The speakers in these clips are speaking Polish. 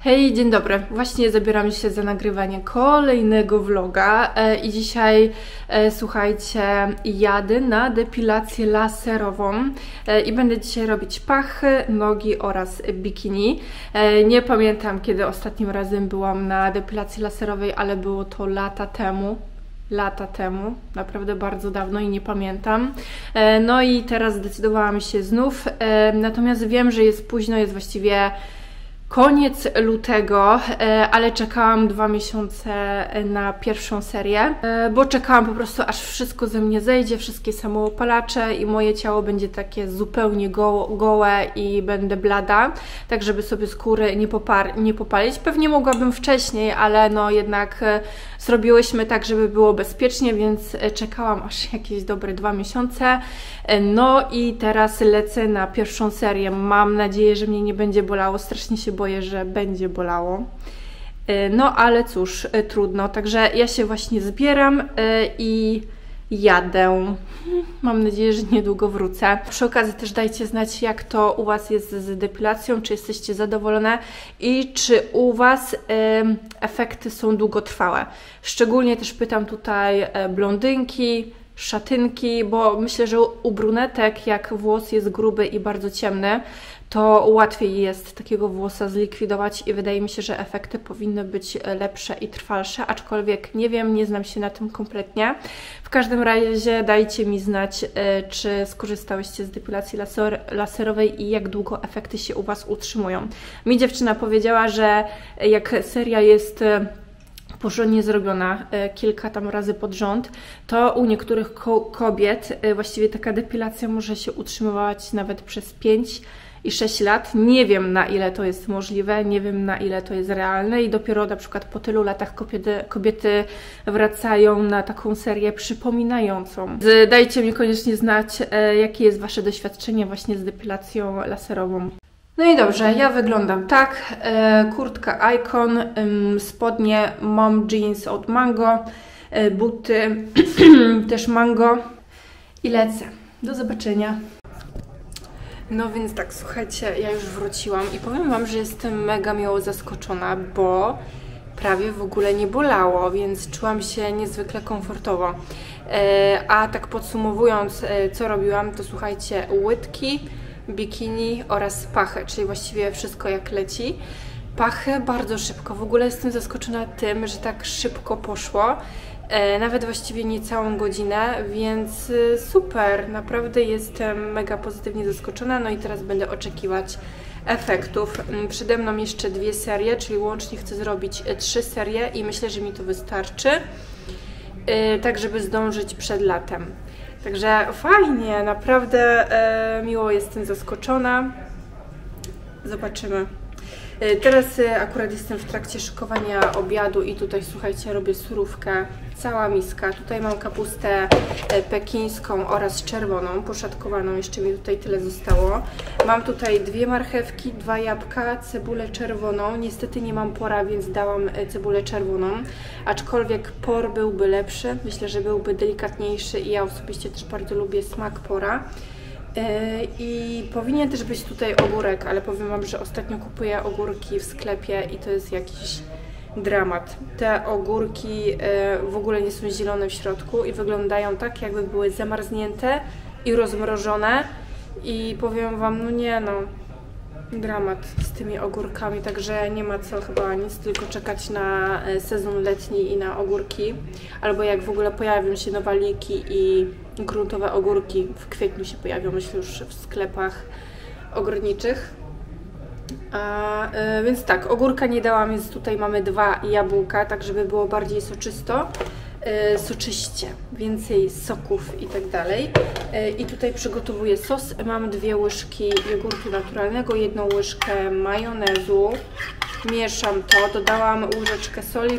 Hej, dzień dobry. Właśnie zabieram się za nagrywanie kolejnego vloga i dzisiaj, słuchajcie, jadę na depilację laserową i będę dzisiaj robić pachy, nogi oraz bikini. Nie pamiętam, kiedy ostatnim razem byłam na depilacji laserowej, ale było to lata temu, naprawdę bardzo dawno i nie pamiętam. No i teraz zdecydowałam się znów, natomiast wiem, że jest późno, jest właściwie koniec lutego, ale czekałam 2 miesiące na pierwszą serię, bo czekałam po prostu, aż wszystko ze mnie zejdzie, wszystkie samoopalacze i moje ciało będzie takie zupełnie gołe i będę blada, tak żeby sobie skóry nie popalić. Pewnie mogłabym wcześniej, ale no jednak zrobiłyśmy tak, żeby było bezpiecznie, więc czekałam aż jakieś dobre 2 miesiące. No i teraz lecę na pierwszą serię. Mam nadzieję, że mnie nie będzie bolało. Strasznie się boję, że będzie bolało. No ale cóż, trudno. Także ja się właśnie zbieram i jadę. Mam nadzieję, że niedługo wrócę. Przy okazji też dajcie znać, jak to u Was jest z depilacją, czy jesteście zadowolone i czy u Was efekty są długotrwałe. Szczególnie też pytam tutaj blondynki, szatynki, bo myślę, że u brunetek, jak włos jest gruby i bardzo ciemny, to łatwiej jest takiego włosa zlikwidować i wydaje mi się, że efekty powinny być lepsze i trwalsze, aczkolwiek nie wiem, nie znam się na tym kompletnie. W każdym razie dajcie mi znać, czy skorzystałyście z depilacji laserowej i jak długo efekty się u Was utrzymują. Mi dziewczyna powiedziała, że jak seria jest porządnie zrobiona kilka tam razy pod rząd, to u niektórych kobiet właściwie taka depilacja może się utrzymywać nawet przez 5 i 6 lat. Nie wiem, na ile to jest możliwe, nie wiem, na ile to jest realne i dopiero na przykład po tylu latach kobiety wracają na taką serię przypominającą. Dajcie mi koniecznie znać, jakie jest Wasze doświadczenie właśnie z depilacją laserową. No i dobrze, ja wyglądam tak, kurtka Icon, spodnie Mom Jeans od Mango, buty też Mango i lecę. Do zobaczenia. No więc tak, słuchajcie, ja już wróciłam i powiem Wam, że jestem mega miło zaskoczona, bo prawie w ogóle nie bolało, więc czułam się niezwykle komfortowo. A tak podsumowując, co robiłam, to słuchajcie, łydki, bikini oraz pachy, czyli właściwie wszystko jak leci. Pachy bardzo szybko, w ogóle jestem zaskoczona tym, że tak szybko poszło, nawet właściwie nie całą godzinę, więc super, naprawdę jestem mega pozytywnie zaskoczona, no i teraz będę oczekiwać efektów. Przede mną jeszcze 2 serie, czyli łącznie chcę zrobić 3 serie i myślę, że mi to wystarczy, tak żeby zdążyć przed latem. Także fajnie, naprawdę miło jestem zaskoczona. Zobaczymy. Teraz akurat jestem w trakcie szykowania obiadu i tutaj, słuchajcie, robię surówkę, cała miska. Tutaj mam kapustę pekińską oraz czerwoną, poszatkowaną, jeszcze mi tutaj tyle zostało. Mam tutaj 2 marchewki, 2 jabłka, cebulę czerwoną. Niestety nie mam pora, więc dałam cebulę czerwoną, aczkolwiek por byłby lepszy, myślę, że byłby delikatniejszy i ja osobiście też bardzo lubię smak pora. I powinien też być tutaj ogórek, ale powiem Wam, że ostatnio kupuję ogórki w sklepie i to jest jakiś dramat. Te ogórki w ogóle nie są zielone w środku i wyglądają tak, jakby były zamarznięte i rozmrożone i powiem Wam, no nie no, dramat z tymi ogórkami, także nie ma co chyba nic, tylko czekać na sezon letni i na ogórki, albo jak w ogóle pojawią się nowaliki i gruntowe ogórki, w kwietniu się pojawią, myślę, już w sklepach ogrodniczych. Więc tak, ogórka nie dałam, więc tutaj mamy 2 jabłka, tak żeby było bardziej soczyście, więcej soków i tak dalej. I tutaj przygotowuję sos. Mam 2 łyżki jogurtu naturalnego, 1 łyżkę majonezu. Mieszam to. Dodałam łyżeczkę soli,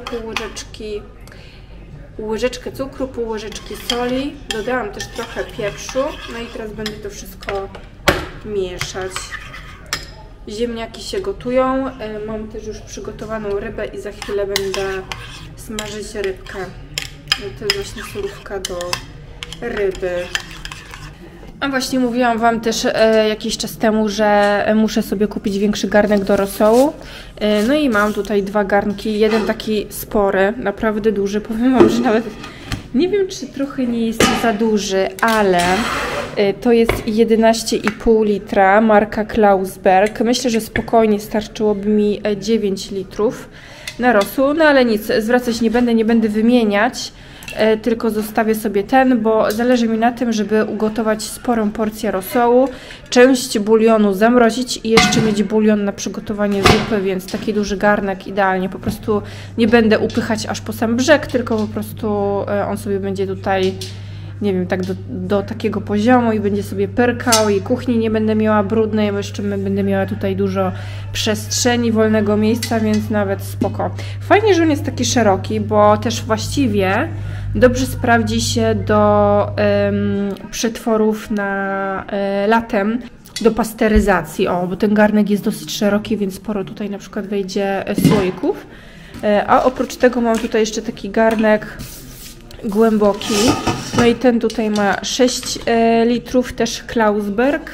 łyżeczkę cukru, pół łyżeczki soli. Dodałam też trochę pieprzu. No i teraz będę to wszystko mieszać. Ziemniaki się gotują. Mam też już przygotowaną rybę i za chwilę będę smażyć rybkę. To jest właśnie surówka do ryby. A właśnie mówiłam Wam też jakiś czas temu, że muszę sobie kupić większy garnek do rosołu. No i mam tutaj 2 garnki, jeden taki spory, naprawdę duży. Powiem Wam, że nawet nie wiem, czy trochę nie jest za duży, ale to jest 11,5 litra, marka Klausberg. Myślę, że spokojnie starczyłoby mi 9 litrów na rosół, no ale nic, zwracać nie będę wymieniać. Tylko zostawię sobie ten, bo zależy mi na tym, żeby ugotować sporą porcję rosołu, część bulionu zamrozić i jeszcze mieć bulion na przygotowanie zupy, więc taki duży garnek idealnie. Po prostu nie będę upychać aż po sam brzeg, tylko po prostu on sobie będzie tutaj, nie wiem, tak do takiego poziomu i będzie sobie pyrkał i kuchni nie będę miała brudnej, bo jeszcze będę miała tutaj dużo przestrzeni, wolnego miejsca, więc nawet spoko. Fajnie, że on jest taki szeroki, bo też właściwie dobrze sprawdzi się do przetworów na latem, do pasteryzacji. O, bo ten garnek jest dosyć szeroki, więc sporo tutaj na przykład wejdzie słoików. A oprócz tego mam tutaj jeszcze taki garnek głęboki. No i ten tutaj ma 6 litrów, też Klausberg.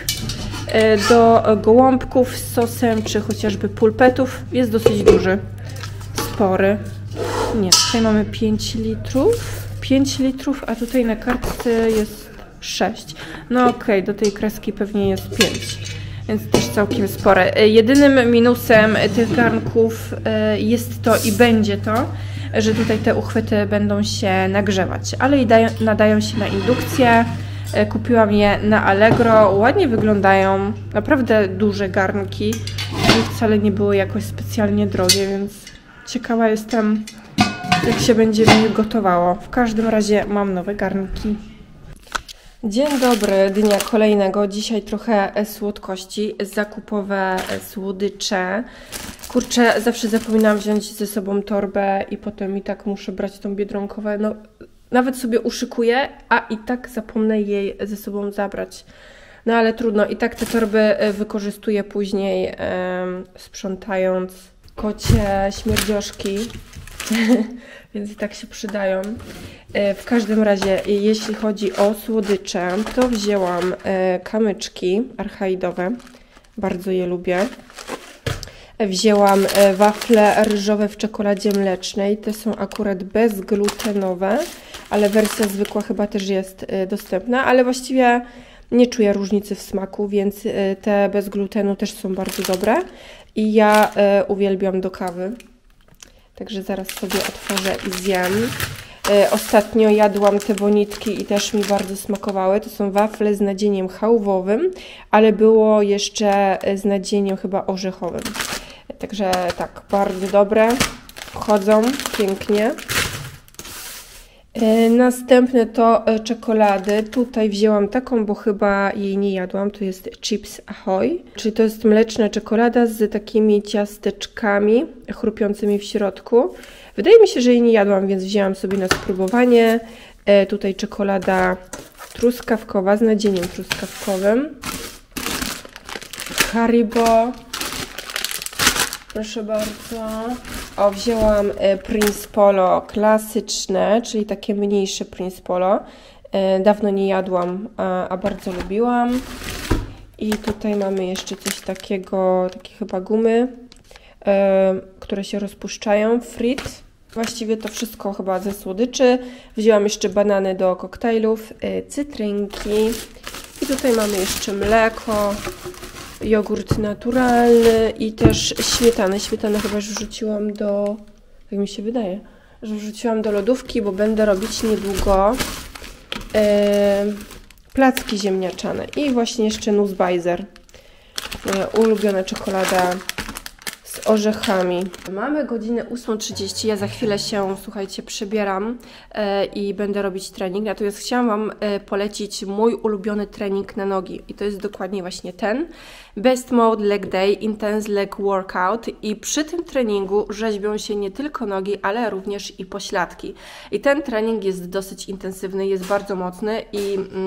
Do gołąbków z sosem, czy chociażby pulpetów jest dosyć duży, spory. Nie, tutaj mamy 5 litrów. 5 litrów, a tutaj na kartce jest 6. No okej, do tej kreski pewnie jest 5, więc też całkiem spore. Jedynym minusem tych garnków jest to i będzie to, że tutaj te uchwyty będą się nagrzewać, ale i nadają się na indukcję. Kupiłam je na Allegro, ładnie wyglądają, naprawdę duże garnki i wcale nie były jakoś specjalnie drogie, więc ciekawa jestem, jak się będzie w nich gotowało. W każdym razie mam nowe garnki. Dzień dobry, dnia kolejnego. Dzisiaj trochę słodkości, zakupowe słodycze. Kurczę, zawsze zapominam wziąć ze sobą torbę i potem i tak muszę brać tą biedronkowe. No, nawet sobie uszykuję, a i tak zapomnę jej ze sobą zabrać. No ale trudno, i tak te torby wykorzystuję później, sprzątając kocie śmierdzioszki. Więc i tak się przydają. W każdym razie, jeśli chodzi o słodycze, to wzięłam kamyczki archaidowe. Bardzo je lubię. Wzięłam wafle ryżowe w czekoladzie mlecznej. Te są akurat bezglutenowe, ale wersja zwykła chyba też jest dostępna, ale właściwie nie czuję różnicy w smaku, więc te bez glutenu też są bardzo dobre. I ja uwielbiam do kawy. Także zaraz sobie otworzę i zjem. Ostatnio jadłam te bonitki i też mi bardzo smakowały. To są wafle z nadzieniem chałwowym, ale było jeszcze z nadzieniem chyba orzechowym. Także tak, bardzo dobre. Chodzą pięknie. Następne to czekolady. Tutaj wzięłam taką, bo chyba jej nie jadłam. To jest Chips Ahoy. Czyli to jest mleczna czekolada z takimi ciasteczkami chrupiącymi w środku. Wydaje mi się, że jej nie jadłam, więc wzięłam sobie na spróbowanie. Tutaj czekolada truskawkowa z nadzieniem truskawkowym. Haribo. Proszę bardzo. O, wzięłam Prince Polo klasyczne, czyli takie mniejsze Prince Polo. Dawno nie jadłam, a bardzo lubiłam. I tutaj mamy jeszcze coś takiego, takie chyba gumy, które się rozpuszczają. Frit. Właściwie to wszystko chyba ze słodyczy. Wzięłam jeszcze banany do koktajlów, cytrynki. I tutaj mamy jeszcze mleko. Jogurt naturalny i też śmietanę. Śmietanę chyba już wrzuciłam do, jak mi się wydaje, że wrzuciłam do lodówki, bo będę robić niedługo placki ziemniaczane. I właśnie jeszcze Nussbeiser. Moja ulubiona czekolada z orzechami. Mamy godzinę 8:30. Ja za chwilę się, słuchajcie, przebieram i będę robić trening. Natomiast chciałam Wam polecić mój ulubiony trening na nogi. I to jest dokładnie właśnie ten. Best Mode Leg Day Intense Leg Workout. I przy tym treningu rzeźbią się nie tylko nogi, ale również i pośladki. I ten trening jest dosyć intensywny, jest bardzo mocny i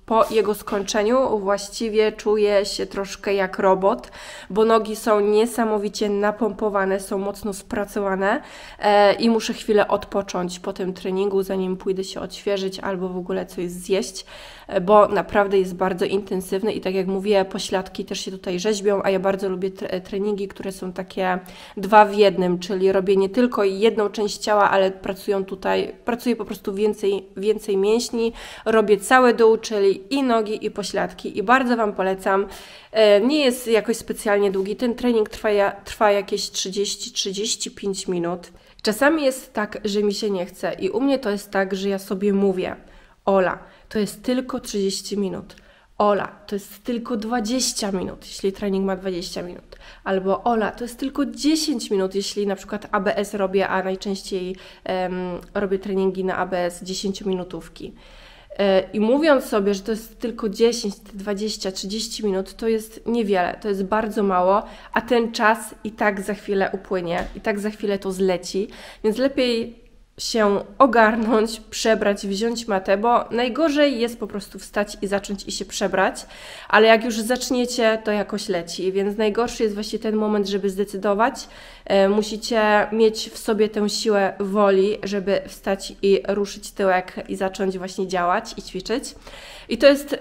po jego skończeniu właściwie czuję się troszkę jak robot, bo nogi są niesamowicie napompowane, są mocno spracowane i muszę chwilę odpocząć po tym treningu, zanim pójdę się odświeżyć albo w ogóle coś zjeść, bo naprawdę jest bardzo intensywny i tak jak mówię, pośladki też się tutaj rzeźbią, a ja bardzo lubię treningi, które są takie 2 w 1, czyli robię nie tylko jedną część ciała, ale pracuję po prostu więcej mięśni, robię cały dół, czyli i nogi, i pośladki i bardzo Wam polecam. Nie jest jakoś specjalnie długi, ten trening trwa jakieś 30-35 minut. Czasami jest tak, że mi się nie chce i u mnie to jest tak, że ja sobie mówię: Ola, to jest tylko 30 minut. Ola, to jest tylko 20 minut, jeśli trening ma 20 minut. Albo Ola, to jest tylko 10 minut, jeśli na przykład ABS robię, a najczęściej robię treningi na ABS 10-minutówki. I mówiąc sobie, że to jest tylko 10, 20, 30 minut, to jest niewiele, to jest bardzo mało, a ten czas i tak za chwilę upłynie, i tak za chwilę to zleci, więc lepiej się ogarnąć, przebrać, wziąć matę, bo najgorzej jest po prostu wstać i zacząć i się przebrać, ale jak już zaczniecie, to jakoś leci, więc najgorszy jest właśnie ten moment, żeby zdecydować. Musicie mieć w sobie tę siłę woli, żeby wstać i ruszyć tyłek i zacząć właśnie działać i ćwiczyć. I to jest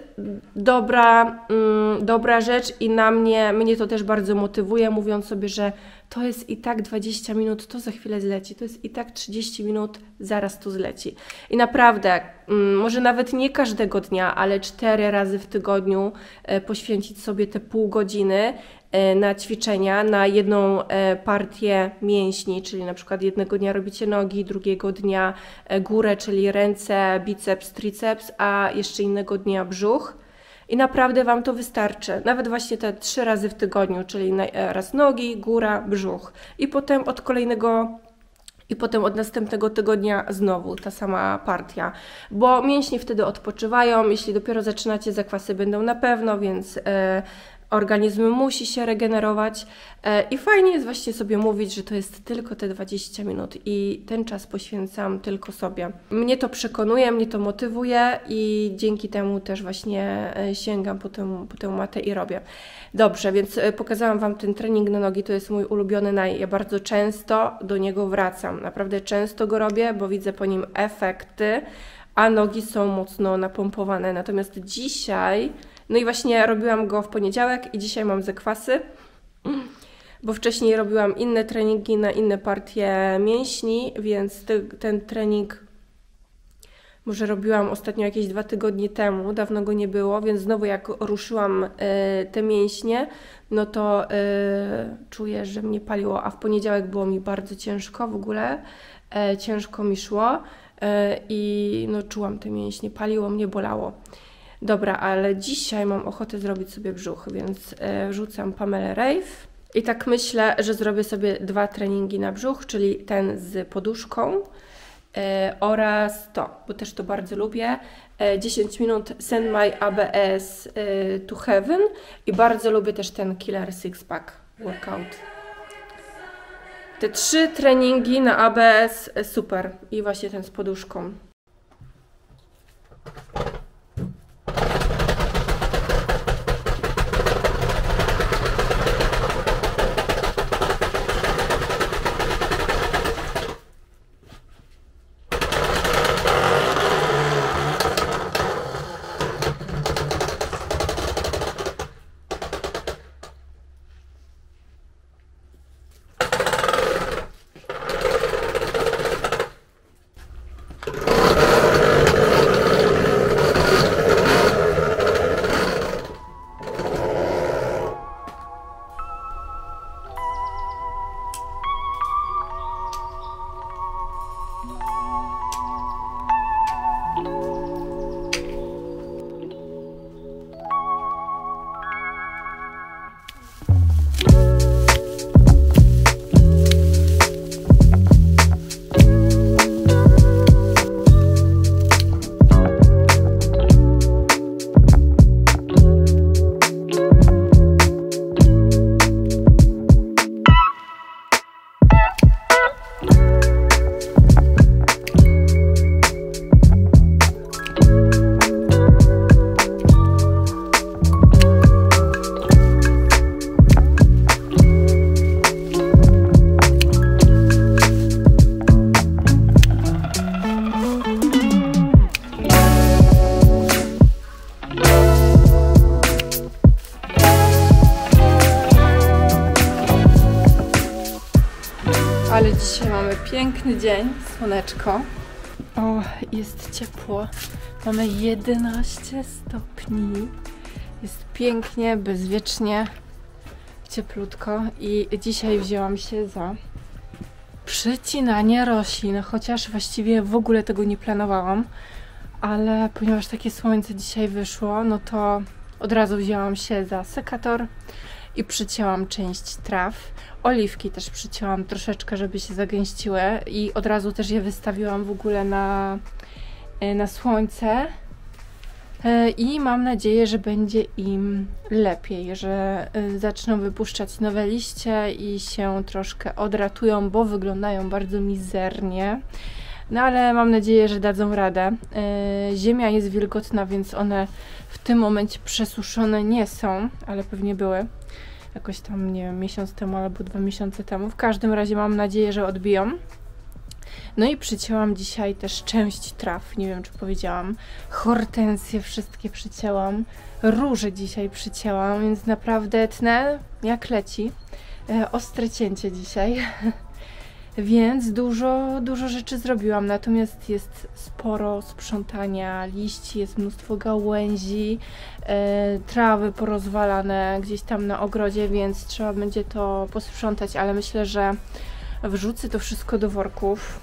dobra rzecz i mnie to też bardzo motywuje, mówiąc sobie, że to jest i tak 20 minut, to za chwilę zleci, to jest i tak 30 minut, zaraz to zleci. I naprawdę, może nawet nie każdego dnia, ale 4 razy w tygodniu poświęcić sobie te pół godziny na ćwiczenia, na jedną partię mięśni, czyli na przykład jednego dnia robicie nogi, drugiego dnia górę, czyli ręce, biceps, triceps, a jeszcze innego dnia brzuch. I naprawdę Wam to wystarczy. Nawet właśnie te 3 razy w tygodniu, czyli raz nogi, góra, brzuch. I potem od następnego tygodnia znowu ta sama partia. Bo mięśnie wtedy odpoczywają, jeśli dopiero zaczynacie, zakwasy będą na pewno, więc organizm musi się regenerować i fajnie jest właśnie sobie mówić, że to jest tylko te 20 minut i ten czas poświęcam tylko sobie. Mnie to przekonuje, mnie to motywuje i dzięki temu też właśnie sięgam po tę matę i robię. Dobrze, więc pokazałam Wam ten trening na nogi, to jest mój ulubiony ja bardzo często do niego wracam. Naprawdę często go robię, bo widzę po nim efekty, a nogi są mocno napompowane. Natomiast dzisiaj, no i właśnie robiłam go w poniedziałek i dzisiaj mam zakwasy, bo wcześniej robiłam inne treningi na inne partie mięśni, więc ten trening może robiłam ostatnio jakieś 2 tygodnie temu, dawno go nie było, więc znowu jak ruszyłam te mięśnie, no to czuję, że mnie paliło, a w poniedziałek było mi bardzo ciężko w ogóle, ciężko mi szło i no czułam te mięśnie, paliło mnie, bolało. Dobra, ale dzisiaj mam ochotę zrobić sobie brzuch, więc wrzucam Pamelę Reif. I tak myślę, że zrobię sobie 2 treningi na brzuch, czyli ten z poduszką oraz to, bo też to bardzo lubię. 10 minut Send My ABS to Heaven i bardzo lubię też ten Killer Six Pack Workout. Te 3 treningi na ABS super i właśnie ten z poduszką. Ale dzisiaj mamy piękny dzień, słoneczko. O, jest ciepło. Mamy 11 stopni. Jest pięknie, bezwiecznie, cieplutko. I dzisiaj wzięłam się za przycinanie roślin, chociaż właściwie w ogóle tego nie planowałam. Ale ponieważ takie słońce dzisiaj wyszło, no to od razu wzięłam się za sekator i przycięłam część traw. Oliwki też przycięłam troszeczkę, żeby się zagęściły i od razu też je wystawiłam w ogóle na słońce i mam nadzieję, że będzie im lepiej, że zaczną wypuszczać nowe liście i się troszkę odratują, bo wyglądają bardzo mizernie. No ale mam nadzieję, że dadzą radę. Ziemia jest wilgotna, więc one w tym momencie przesuszone nie są, ale pewnie były jakoś tam, nie wiem, miesiąc temu albo 2 miesiące temu. W każdym razie mam nadzieję, że odbiją. No i przycięłam dzisiaj też część traw, nie wiem czy powiedziałam. Hortensje wszystkie przycięłam. Róże dzisiaj przycięłam, więc naprawdę tnę jak leci. Ostre cięcie dzisiaj. Więc dużo rzeczy zrobiłam, natomiast jest sporo sprzątania liści, jest mnóstwo gałęzi, trawy porozwalane gdzieś tam na ogrodzie, więc trzeba będzie to posprzątać, ale myślę, że wrzucę to wszystko do worków.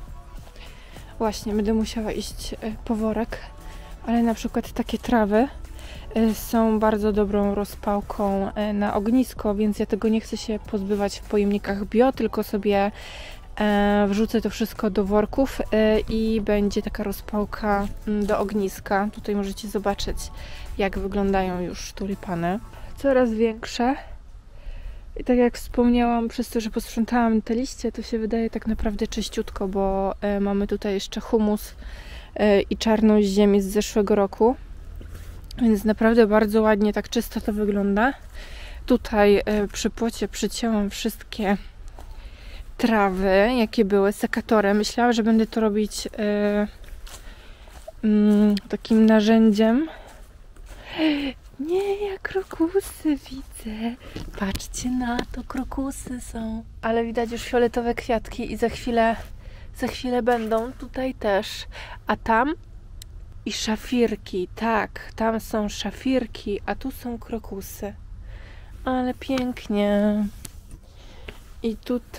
Właśnie, będę musiała iść po worek, ale na przykład takie trawy są bardzo dobrą rozpałką na ognisko, więc ja tego nie chcę się pozbywać w pojemnikach bio, tylko sobie wrzucę to wszystko do worków i będzie taka rozpałka do ogniska. Tutaj możecie zobaczyć, jak wyglądają już tulipany. Coraz większe. I tak jak wspomniałam, przez to, że posprzątałam te liście, to się wydaje tak naprawdę czyściutko, bo mamy tutaj jeszcze humus i czarną ziemię z zeszłego roku. Więc naprawdę bardzo ładnie, tak czysto to wygląda. Tutaj przy płocie przycięłam wszystkie trawy, jakie były, sekatorem. Myślałam, że będę to robić takim narzędziem. Nie, ja krokusy widzę. Patrzcie na to, krokusy są. Ale widać już fioletowe kwiatki i za chwilę będą tutaj też. A tam i szafirki, tak, tam są szafirki, a tu są krokusy. Ale pięknie. I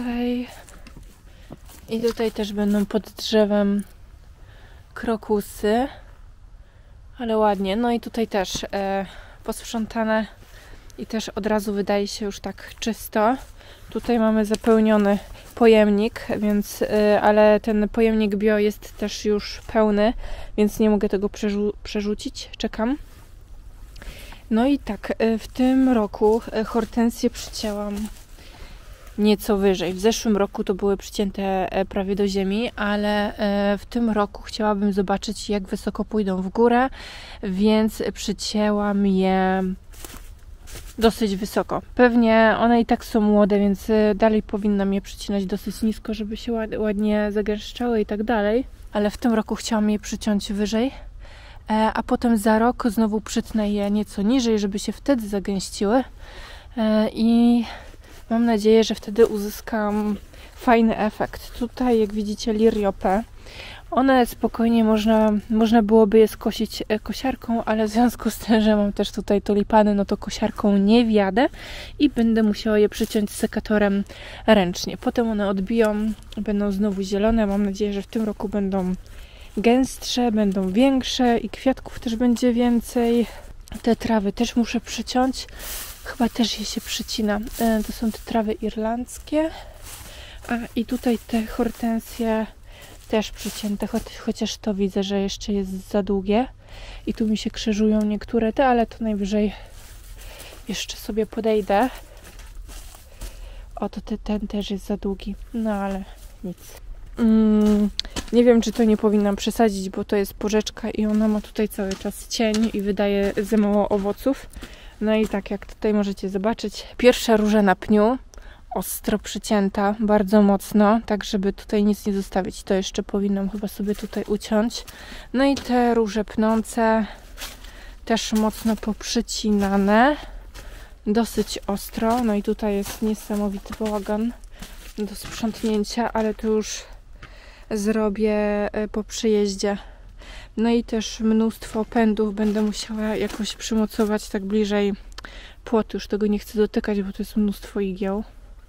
tutaj też będą pod drzewem krokusy. Ale ładnie. No i tutaj też posprzątane i też od razu wydaje się już tak czysto. Tutaj mamy zapełniony pojemnik, więc, ale ten pojemnik bio jest też już pełny, więc nie mogę tego przerzucić. Czekam. No i tak, w tym roku hortensje przycięłam nieco wyżej. W zeszłym roku to były przycięte prawie do ziemi, ale w tym roku chciałabym zobaczyć, jak wysoko pójdą w górę, więc przycięłam je dosyć wysoko. Pewnie one i tak są młode, więc dalej powinnam je przycinać dosyć nisko, żeby się ładnie zagęszczały i tak dalej. Ale w tym roku chciałam je przyciąć wyżej, a potem za rok znowu przytnę je nieco niżej, żeby się wtedy zagęściły i mam nadzieję, że wtedy uzyskam fajny efekt. Tutaj, jak widzicie, liriope. One spokojnie można byłoby je skosić kosiarką, ale w związku z tym, że mam też tutaj tulipany, no to kosiarką nie wjadę i będę musiała je przyciąć sekatorem ręcznie. Potem one odbiją, będą znowu zielone. Mam nadzieję, że w tym roku będą gęstsze, będą większe i kwiatków też będzie więcej. Te trawy też muszę przyciąć. Chyba też je się przycina. To są te trawy irlandzkie. I tutaj te hortensje też przycięte, chociaż to widzę, że jeszcze jest za długie. I tu mi się krzyżują niektóre ale to najwyżej jeszcze sobie podejdę. Oto ten też jest za długi. No ale nic. Nie wiem, czy to nie powinnam przesadzić, bo to jest porzeczka i ona ma tutaj cały czas cień i wydaje za mało owoców. No i tak jak tutaj możecie zobaczyć, pierwsza róża na pniu, ostro przycięta, bardzo mocno, tak żeby tutaj nic nie zostawić. To jeszcze powinnam chyba sobie tutaj uciąć. No i te róże pnące też mocno poprzycinane, dosyć ostro. No i tutaj jest niesamowity bałagan. do sprzątnięcia, ale to już zrobię po przyjeździe. No i też mnóstwo pędów będę musiała jakoś przymocować tak bliżej płotu. Już tego nie chcę dotykać, bo to jest mnóstwo igieł.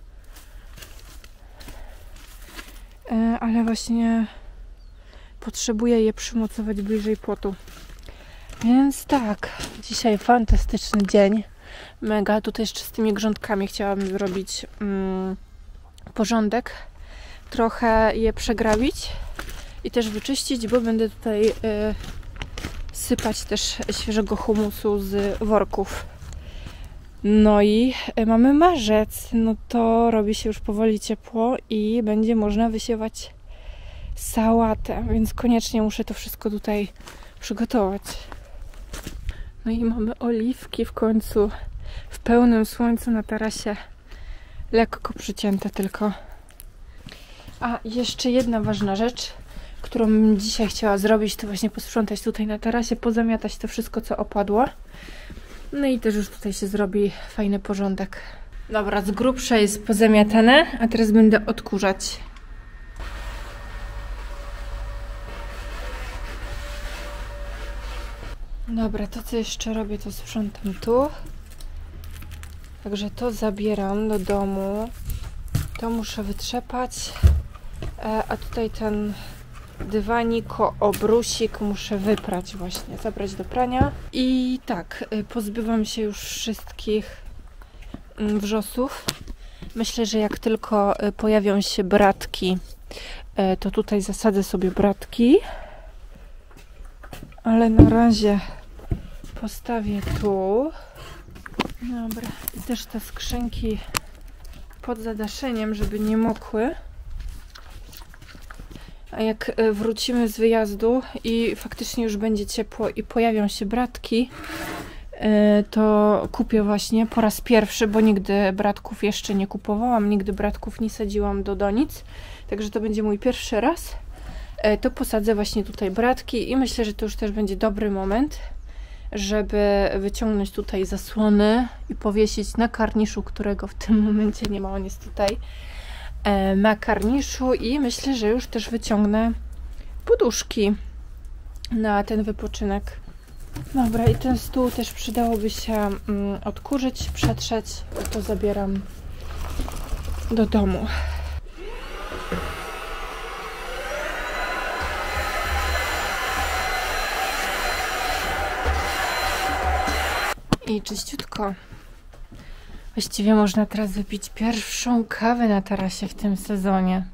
Ale właśnie potrzebuję je przymocować bliżej płotu. Więc tak, dzisiaj fantastyczny dzień. Mega. Tutaj jeszcze z tymi grządkami chciałabym zrobić porządek. Trochę je przegrabić i też wyczyścić, bo będę tutaj sypać też świeżego humusu z worków. No i mamy marzec, no to robi się już powoli ciepło i będzie można wysiewać sałatę, więc koniecznie muszę to wszystko tutaj przygotować. No i mamy oliwki w końcu w pełnym słońcu na tarasie, lekko przycięte tylko. A jeszcze jedna ważna rzecz, którą bym dzisiaj chciała zrobić, to właśnie posprzątać tutaj na tarasie, pozamiatać to wszystko, co opadło. No i też już tutaj się zrobi fajny porządek. Dobra, z grubsza jest pozamiatane, a teraz będę odkurzać. Dobra, to co jeszcze robię, to sprzątam tu. Także to zabieram do domu. To muszę wytrzepać. A tutaj ten dywanik, obrusik muszę wyprać właśnie, zabrać do prania. I tak, pozbywam się już wszystkich wrzosów. Myślę, że jak tylko pojawią się bratki, to tutaj zasadzę sobie bratki. Ale na razie postawię tu. Dobra, i też te skrzynki pod zadaszeniem, żeby nie mokły. A jak wrócimy z wyjazdu i faktycznie już będzie ciepło i pojawią się bratki, to kupię właśnie po raz pierwszy, bo nigdy bratków jeszcze nie kupowałam, nigdy bratków nie sadziłam do donic, także to będzie mój pierwszy raz. To posadzę właśnie tutaj bratki i myślę, że to już też będzie dobry moment, żeby wyciągnąć tutaj zasłony i powiesić na karniszu, którego w tym momencie nie ma, on jest tutaj na karniszu i myślę, że już też wyciągnę poduszki na ten wypoczynek. Dobra, i ten stół też przydałoby się odkurzyć, przetrzeć, to zabieram do domu. I czyściutko. Właściwie można teraz wypić pierwszą kawę na tarasie w tym sezonie.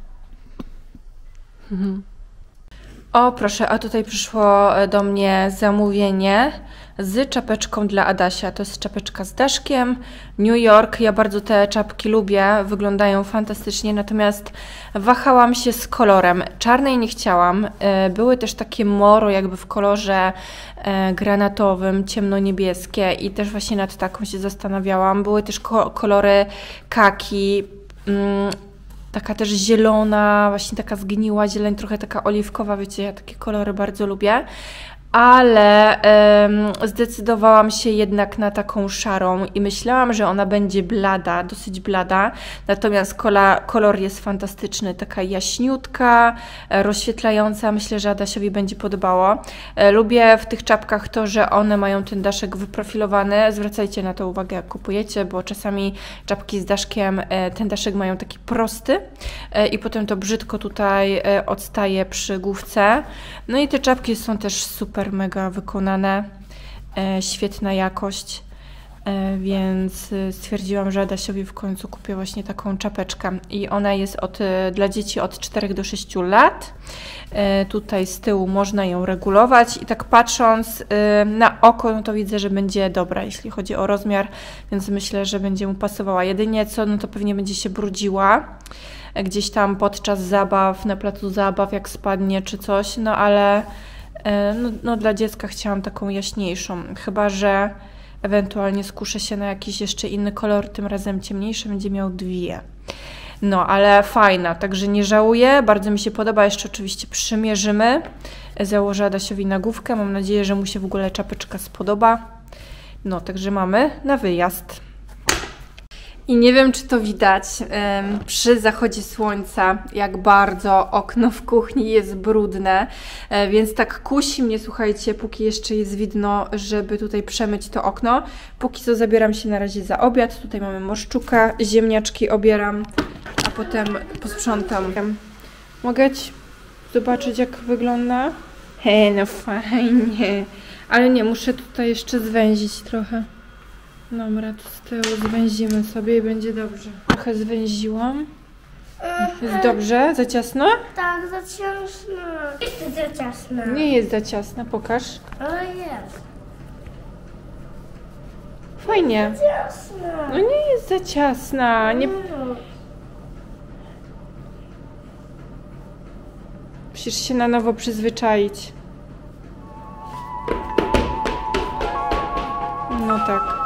O, proszę, a tutaj przyszło do mnie zamówienie z czapeczką dla Adasia. To jest czapeczka z daszkiem, New York. Ja bardzo te czapki lubię, wyglądają fantastycznie, natomiast wahałam się z kolorem. Czarnej nie chciałam. Były też takie moro jakby w kolorze granatowym, ciemnoniebieskie i też właśnie nad taką się zastanawiałam. Były też kolory kaki, taka też zielona, właśnie taka zgniła zieleń, trochę taka oliwkowa, wiecie, ja takie kolory bardzo lubię. Ale zdecydowałam się jednak na taką szarą i myślałam, że ona będzie blada, dosyć blada, natomiast kolor jest fantastyczny, taka jaśniutka, rozświetlająca, myślę, że Adasiowi będzie podobało. Lubię w tych czapkach to, że one mają ten daszek wyprofilowany, zwracajcie na to uwagę jak kupujecie, bo czasami czapki z daszkiem, ten daszek mają taki prosty i potem to brzydko tutaj odstaje przy główce. No i te czapki są też super mega wykonane, świetna jakość, więc stwierdziłam, że Adasiowi w końcu kupię właśnie taką czapeczkę i ona jest dla dzieci od 4 do 6 lat. Tutaj z tyłu można ją regulować i tak patrząc na oko, no to widzę, że będzie dobra, jeśli chodzi o rozmiar, więc myślę, że będzie mu pasowała. Jedynie co, no to pewnie będzie się brudziła gdzieś tam podczas zabaw, na placu zabaw, jak spadnie czy coś, no ale no dla dziecka chciałam taką jaśniejszą, chyba że ewentualnie skuszę się na jakiś jeszcze inny kolor, tym razem ciemniejszy, będzie miał dwie. No, ale fajna, także nie żałuję, bardzo mi się podoba, jeszcze oczywiście przymierzymy. Założę Adasiowi na główkę, mam nadzieję, że mu się w ogóle czapeczka spodoba. No, także mamy na wyjazd. I nie wiem, czy to widać przy zachodzie słońca, jak bardzo okno w kuchni jest brudne, więc tak kusi mnie, słuchajcie, póki jeszcze jest widno, żeby tutaj przemyć to okno. Póki co zabieram się na razie za obiad. Tutaj mamy morszczuka, ziemniaczki obieram, a potem posprzątam. Mogę ci zobaczyć, jak wygląda? No fajnie. Ale nie, muszę tutaj jeszcze zwęzić trochę. Dobra, tu z tyłu zwęzimy sobie i będzie dobrze. Trochę zwęziłam. Jest dobrze? Za ciasno? Tak, za ciasno. Jest za ciasno. Nie jest za ciasno, pokaż. Ale jest. Fajnie. Za ciasno. No nie jest za ciasna. Nie... Musisz się na nowo przyzwyczaić. No tak.